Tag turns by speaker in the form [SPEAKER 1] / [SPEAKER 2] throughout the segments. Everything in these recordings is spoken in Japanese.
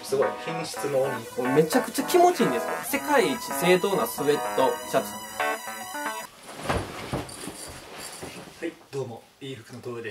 [SPEAKER 1] すごい品質の鬼。
[SPEAKER 2] めちゃくちゃ気持ちいいんですよ。世界一正当なスウェットシャツ。
[SPEAKER 1] はい、どうもいい服の東江です。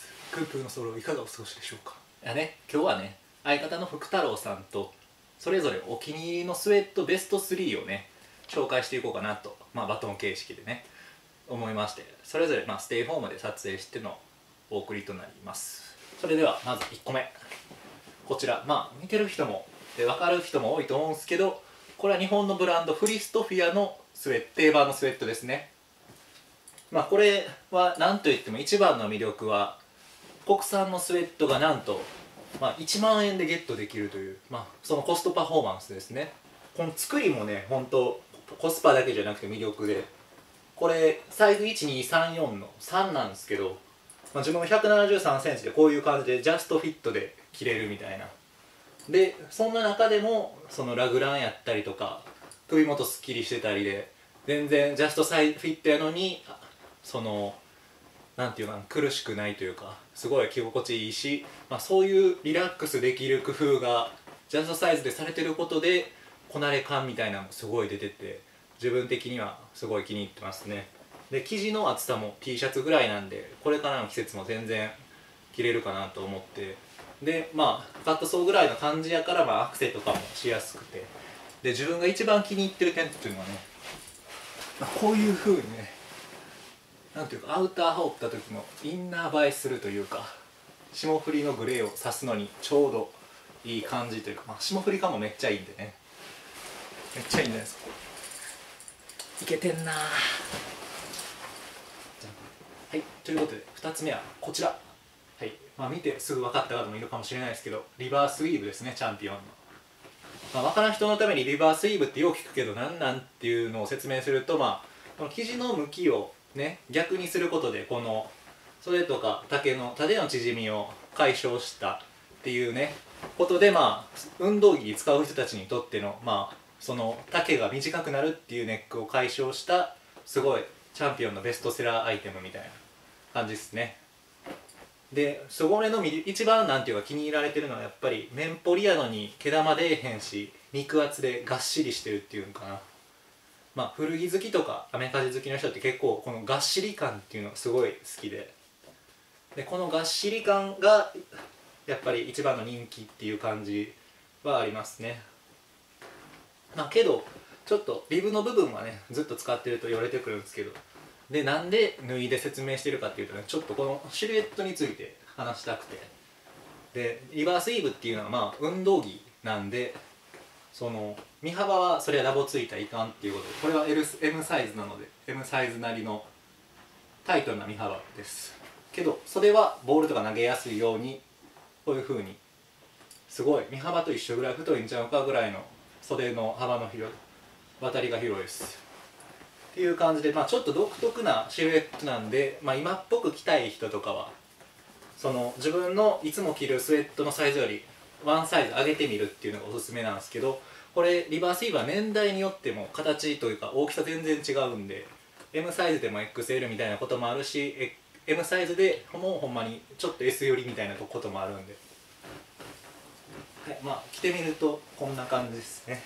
[SPEAKER 1] クンプーのソロいかがお過ごしでしょうか。いやね、今日はね、相方の福太郎さんとそれぞれお気に入りのスウェットベスト3をね紹介していこうかなと、バトン形式でね思いまして、それぞれステイホームで撮影してのお送りとなります。それではまず1個目、こちら見てる人も分かる人も多いと思うんですけど、これは日本のブランドフリストフィアの定番のスウェットですね。これは何といっても一番の魅力は国産のスウェットがなんと、1万円でゲットできるという、そのコストパフォーマンスですね。この作りもね、本当コスパだけじゃなくて魅力で、これサイズ1234の3なんですけど、自分も173センチでこういう感じでジャストフィットで着れるみたいな。でそんな中でもそのラグランやったりとか首元すっきりしてたりで全然ジャストサイズフィットやのに、そのなんていうか苦しくないというか、すごい着心地いいし、そういうリラックスできる工夫がジャストサイズでされてることでこなれ感みたいなのもすごい出てて、自分的にはすごい気に入ってますね。で生地の厚さも T シャツぐらいなんで、これからの季節も全然着れるかなと思って、でカットソーぐらいの感じやから、アクセとかもしやすくて、で自分が一番気に入ってる点っていうのはね、こういう風にね、なんていうかアウター羽織った時のインナー映えするというか、霜降りのグレーを刺すのにちょうどいい感じというか、霜降り感もめっちゃいいんでね、めっちゃいいんじゃないですか。いけてんな。はい、ということで2つ目はこちら。はい、見てすぐ分かった方もいるかもしれないですけど、リバースウィーブですね、チャンピオンの。分からん人のためにリバースウィーブってよく聞くけど何なんっていうのを説明すると、この生地の向きをね逆にすることで、この袖とか縦の縮みを解消したっていうねことで、運動着に使う人たちにとってのその丈が短くなるっていうネックを解消したすごいチャンピオンのベストセラーアイテムみたいな感じですね。でそれの一番なんていうか気に入られてるのはやっぱり綿ポリやのに毛玉出えへんし、肉厚でがっしりしてるっていうのかな。古着好きとかアメカジ好きの人って結構このがっしり感っていうのがすごい好きで、このがっしり感がやっぱり一番の人気っていう感じはありますね。けどちょっとリブの部分はねずっと使ってると言われてくるんですけど、でなんで縫いで説明してるかっていうとね、ちょっとこのシルエットについて話したくて、でリバースイーブっていうのは運動着なんで、その身幅はそれはダボついたらいかんっていうことで、これは M サイズなので M サイズなりのタイトな身幅ですけど、袖はボールとか投げやすいようにこういう風にすごい身幅と一緒ぐらい太いんちゃうかぐらいの袖の幅の広い渡りが広いですっていう感じで、ちょっと独特なシルエットなんで、今っぽく着たい人とかはその自分のいつも着るスウェットのサイズよりワンサイズ上げてみるっていうのがおすすめなんですけど、これリバースイーブは年代によっても形というか大きさ全然違うんで、 M サイズでも XL みたいなこともあるし、M サイズでもうほんまにちょっと S 寄りみたいなこともあるんで、はい、着てみるとこんな感じですね。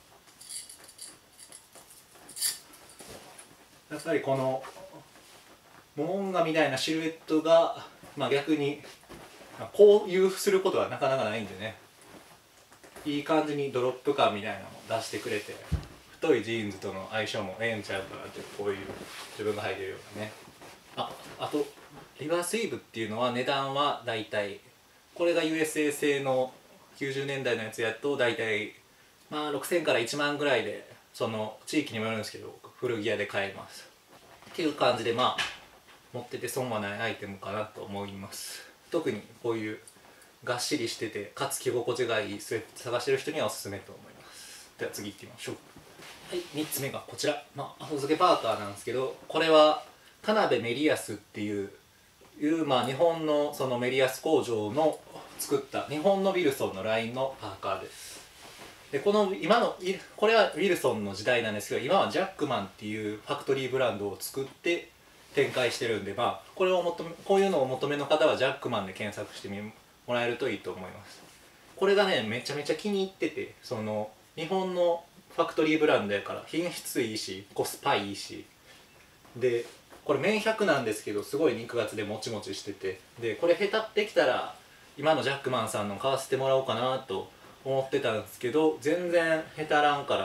[SPEAKER 1] やっぱりこのモモンガみたいなシルエットが、逆にこういうすることはなかなかないんでね、いい感じにドロップ感みたいなのを出してくれて、太いジーンズとの相性もええんちゃうかなって、こういう自分が履いてるようなね。あとリバースイーブっていうのは値段はだいたいこれが USA 製の90年代のやつやとだいたい6000から1万ぐらいで、その地域にもよるんですけど古着屋で買えますっていう感じで、持ってて損はないアイテムかなと思います。特にこういうがっしりしててかつ着心地がいいスウェット探してる人にはおすすめと思います。では次行ってみましょう。はい、3つ目がこちら、後付けパーカーなんですけど、これは田辺メリアスっていう日本のそのメリアス工場の作った日本のウィルソンのラインのパーカーです。でこれはウィルソンの時代なんですけど、今はジャックマンっていうファクトリーブランドを作って展開してるんで、こういうのをお求めの方はジャックマンで検索してもらえるといいと思います。 これがねめちゃめちゃ気に入ってて、その日本のファクトリーブランドやから品質いいしコスパいいしで、これ綿100なんですけどすごい肉厚でもちもちしてて、でこれへたってきたら今のジャックマンさんの買わせてもらおうかなと思ってたんですけど、全然へたらんから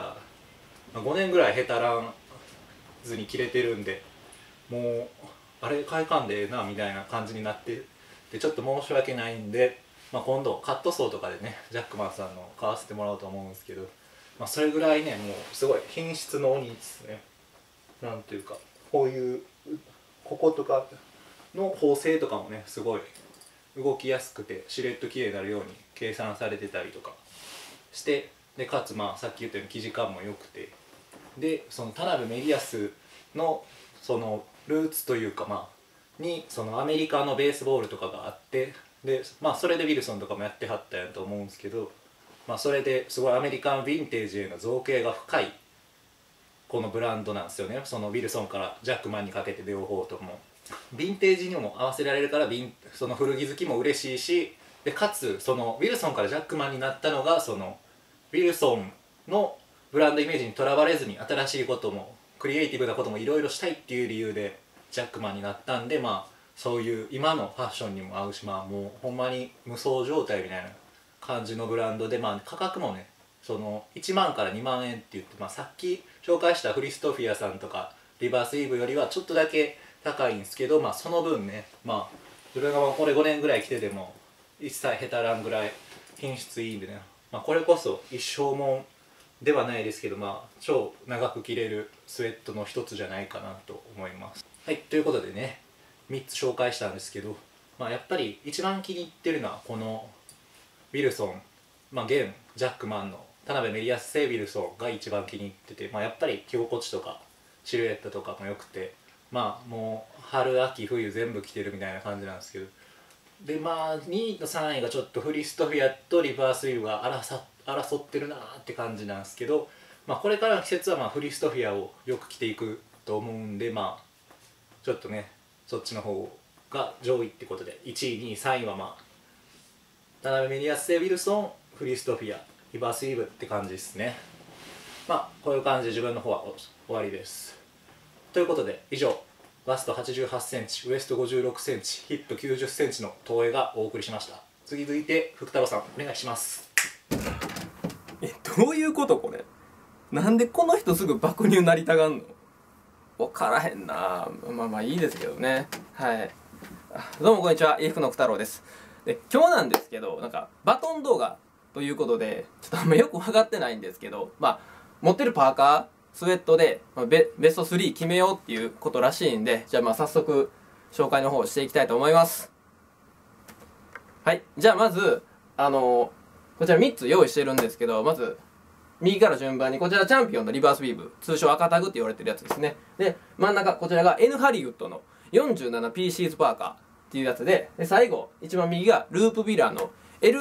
[SPEAKER 1] 、5年ぐらいへたらんずに切れてるんで、もうあれ買いかんでええなみたいな感じになってで、ちょっと申し訳ないんで、今度カットソーとかでねジャックマンさんの買わせてもらおうと思うんですけど、それぐらいねもうすごい品質の鬼ですね。なんていうかこういうこことかの縫製とかもねすごい動きやすくてシルエット綺麗になるように計算されてたりとかして、でかつさっき言ったように生地感も良くて、でその田辺メリアスのそのルーツというかにそのアメリカのベースボールとかがあって、でそれでウィルソンとかもやってはったんやと思うんですけど、それですごいアメリカンヴィンテージへの造形が深いこのブランドなんですよね。そのウィルソンからジャックマンにかけて両方ともヴィンテージにも合わせられるからその古着好きも嬉しいし、でかつそのウィルソンからジャックマンになったのがそのウィルソンのブランドイメージにとらわれずに新しいこともクリエイティブなこともいろいろしたいっていう理由でジャックマンになったんで、そういう今のファッションにも合うし、もうほんまに無双状態みたいな感じのブランドで、価格もねその1万から2万円って言って、さっき紹介したフリストフィアさんとかリバースイーブよりはちょっとだけ高いんですけど、その分ね自分がこれ5年ぐらい着てても一切へたらんぐらい品質いいんでね、これこそ一生もんではないですけど、超長く着れるスウェットの一つじゃないかなと思います。はい、ということでね3つ紹介したんですけど、やっぱり一番気に入ってるのはこのウィルソン、現ジャックマンの田辺メリアス製ウィルソンが一番気に入ってて、やっぱり着心地とかシルエットとかも良くて、もう春秋冬全部着てるみたいな感じなんですけど、で2位と3位がちょっとフリストフィアとリバースイーブが争ってるなーって感じなんですけど、これからの季節はフリストフィアをよく着ていくと思うんで、ちょっとねそっちの方が上位ってことで、1位2位3位は田辺メリアス製ウィルソン、フリストフィア、リバースイーブって感じですね。こういう感じで自分の方は終わりです。ということで以上、バスト88センチ、ウエスト56センチ、ヒップ90センチの東映がお送りしました。次続いて福太郎さんお願いします。
[SPEAKER 2] どういうことこれ。なんでこの人すぐ爆乳なりたがんの。分からへんな。いいですけどね。はい。どうもこんにちは、福の福太郎です。で今日なんですけど、バトン動画ということでちょっとあんまよく分かってないんですけど、持ってるパーカースウェットでベスト3決めようっていうことらしいんで、じゃあ早速紹介の方をしていきたいと思います。はい、じゃあまずこちら3つ用意してるんですけど、まず右から順番にこちらチャンピオンのリバースウィーブ、通称赤タグって言われてるやつですね。で真ん中こちらが N ハリウッドの 47PCs パーカーっていうやつで、最後一番右がループビラーの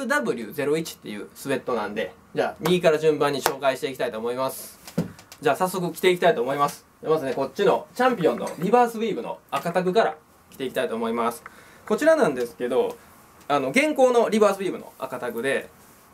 [SPEAKER 2] LW01 っていうスウェットなんで、じゃあ右から順番に紹介していきたいと思います。じゃあ早速着ていきたいと思います。まずねこっちのチャンピオンのリバースウィーブの赤タグから着ていきたいと思います。こちらなんですけど、現行のリバースウィーブの赤タグで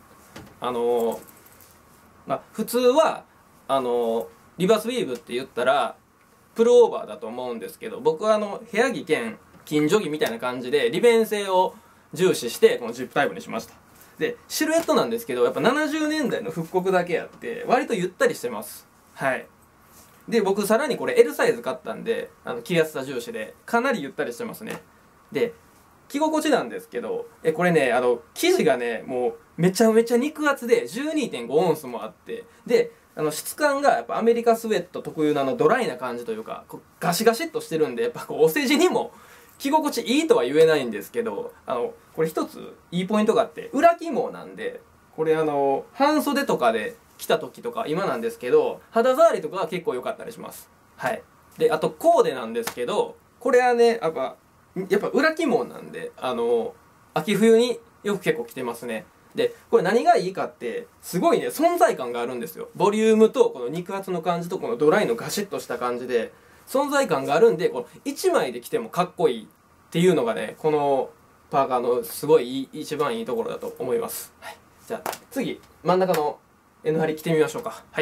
[SPEAKER 2] 普通はリバースウィーブって言ったらプルオーバーだと思うんですけど、僕は部屋着兼近所着みたいな感じで利便性を重視してこのジップタイプにしました。でシルエットなんですけど、やっぱ70年代の復刻だけあって割とゆったりしてます。はい。で僕さらにこれ L サイズ買ったんで着やすさ重視でかなりゆったりしてますね。で着心地なんですけど、これね生地がねもうめちゃめちゃ肉厚で 12.5 オンスもあって、で質感がやっぱアメリカスウェット特有のドライな感じというかガシガシっとしてるんで、やっぱお世辞にも着心地いいとは言えないんですけど、これ一ついいポイントがあって、裏起毛なんで、これ半袖とかで着た時とか今なんですけど肌触りとかは結構良かったりします。はい。であとコーデなんですけど、これはねやっぱ裏起毛なんで秋冬によく結構着てますね。でこれ何がいいかって、すごいね存在感があるんですよ。ボリュームとこの肉厚の感じとこのドライのガシッとした感じで存在感があるんで、この1枚で着てもかっこいいっていうのがねこのパーカーのすごい一番いいところだと思います。はい、じじゃあ次真ん中の N 張り着てみましょうか。はい。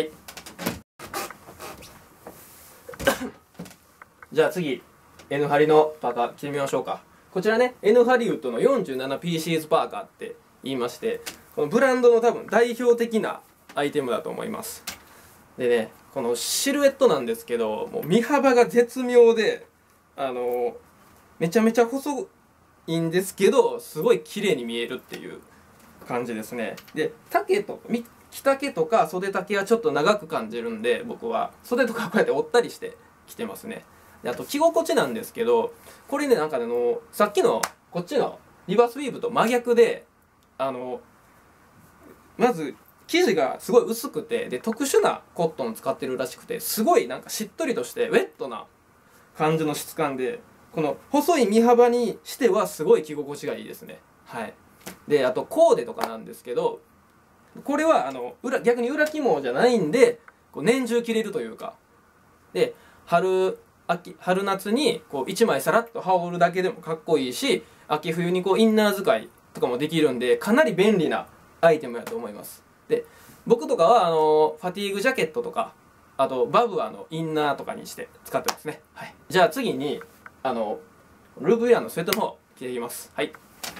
[SPEAKER 2] じゃあ次 N 張りのパーカー着てみましょうか。こちらね N ハリウッドの 47pcs パーカーって言いまして、このブランドの多分代表的なアイテムだと思います。でね、このシルエットなんですけど、もう身幅が絶妙でめちゃめちゃ細いんですけどすごい綺麗に見えるっていう感じですね。で丈と着丈とか袖丈はちょっと長く感じるんで、僕は袖とかこうやって折ったりして着てますね。であと着心地なんですけど、これねなんかさっきのこっちのリバースウィーブと真逆でまず生地がすごい薄くて、で特殊なコットンを使ってるらしくて、すごいなんかしっとりとしてウェットな感じの質感で、この細い身幅にしてはすごい着心地がいいですね。はい。であとコーデとかなんですけど、これは逆に裏肝じゃないんでこう年中着れるというか、で春夏にこう1枚さらっと羽織るだけでもかっこいいし、秋冬にこうインナー使いとかもできるんで、かなり便利なアイテムやと思います。で僕とかはファティーグジャケットとか、あとバブアのインナーとかにして使ってますね。はい。じゃあ次にループウェアのスウェットの方着ていきます。はい。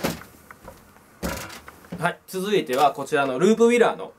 [SPEAKER 2] はい、続いてはこちらのループウィラーの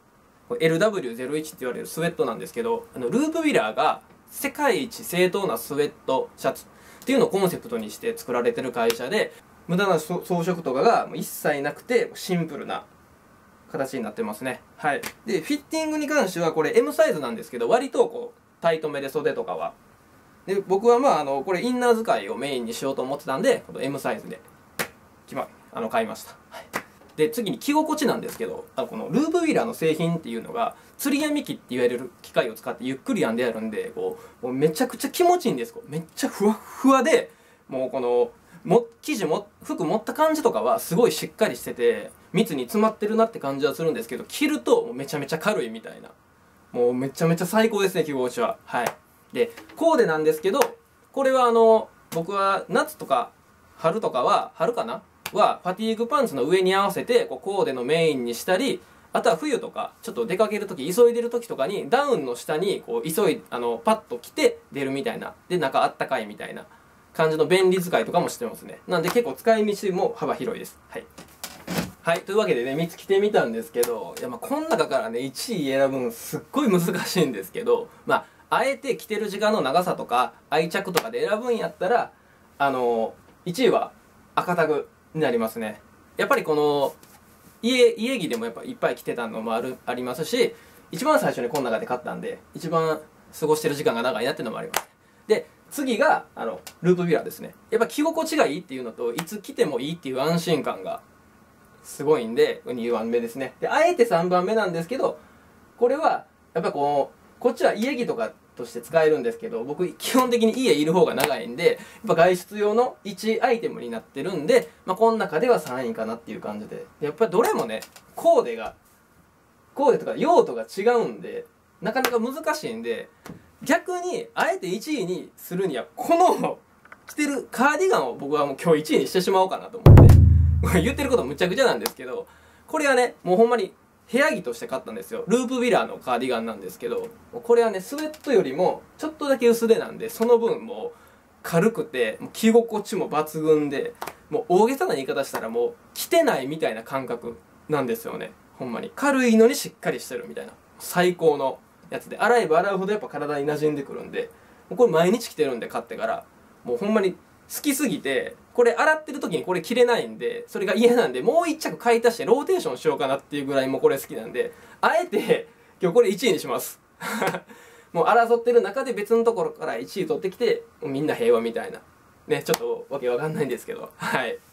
[SPEAKER 2] LW01 って言われるスウェットなんですけど、ループウィラーが世界一正当なスウェットシャツっていうのをコンセプトにして作られてる会社で、無駄な装飾とかが一切なくてシンプルな形になってますね。はい。でフィッティングに関してはこれ M サイズなんですけど、割とこうタイトめで袖とかは。で僕はこれインナー使いをメインにしようと思ってたんで、この M サイズで買いました。はい。で次に着心地なんですけど、このループウィラーの製品っていうのが釣り編み機って言われる機械を使ってゆっくり編んであるんで、もうめちゃくちゃ気持ちいいんです。めっちゃふわっふわで、もうこの服持った感じとかはすごいしっかりしてて密に詰まってるなって感じはするんですけど、着るともうめちゃめちゃ軽いみたいな、もうめちゃめちゃ最高ですね、着心地は。はい。でコーデなんですけど、これは僕は夏とか春とかはファティーグパンツの上に合わせてコーデのメインにしたり、あとは冬とかちょっと出かける時、急いでる時とかにダウンの下にこうパッと着て出るみたいな、で中あったかいみたいな感じの便利使いとかもしてますね。なんで結構使い道も幅広いです。はい、はい、というわけでね3つ着てみたんですけど、いやこの中からね1位選ぶのすっごい難しいんですけど、あえて着てる時間の長さとか愛着とかで選ぶんやったら1位は赤タグになりますね。やっぱりこの家着でもやっぱいっぱい着てたのもありますし、一番最初にこの中で買ったんで一番過ごしてる時間が長いなっていうのもあります。で次がループウィラーですね。やっぱ着心地がいいっていうのと、いつ着てもいいっていう安心感がすごいんで2番目ですね。であえて3番目なんですけど、これはやっぱこっちは家着とかとして使えるんですけど、僕基本的に家いる方が長いんで、やっぱ外出用の1アイテムになってるんで、この中では3位かなっていう感じで、やっぱりどれもねコーデとか用途が違うんでなかなか難しいんで、逆にあえて1位にするにはこの着てるカーディガンを僕はもう今日1位にしてしまおうかなと思って言ってることむちゃくちゃなんですけど、これはねもうほんまに部屋着として買ったんですよ。ループウィラーのカーディガンなんですけど、これはねスウェットよりもちょっとだけ薄手なんで、その分もう軽くて着心地も抜群で、もう大げさな言い方したらもう着てないみたいな感覚なんですよね。ほんまに軽いのにしっかりしてるみたいな最高のやつで、洗えば洗うほどやっぱ体に馴染んでくるんで、これ毎日着てるんで買ってから、もうほんまに好きすぎて、これ洗ってる時にこれ着れないんで、それが嫌なんでもう1着買い足してローテーションしようかなっていうぐらいもうこれ好きなんで、あえて今日これ1位にしますもう争ってる中で別のところから1位取ってきて、みんな平和みたいなね、ちょっとわけわかんないんですけど、はい。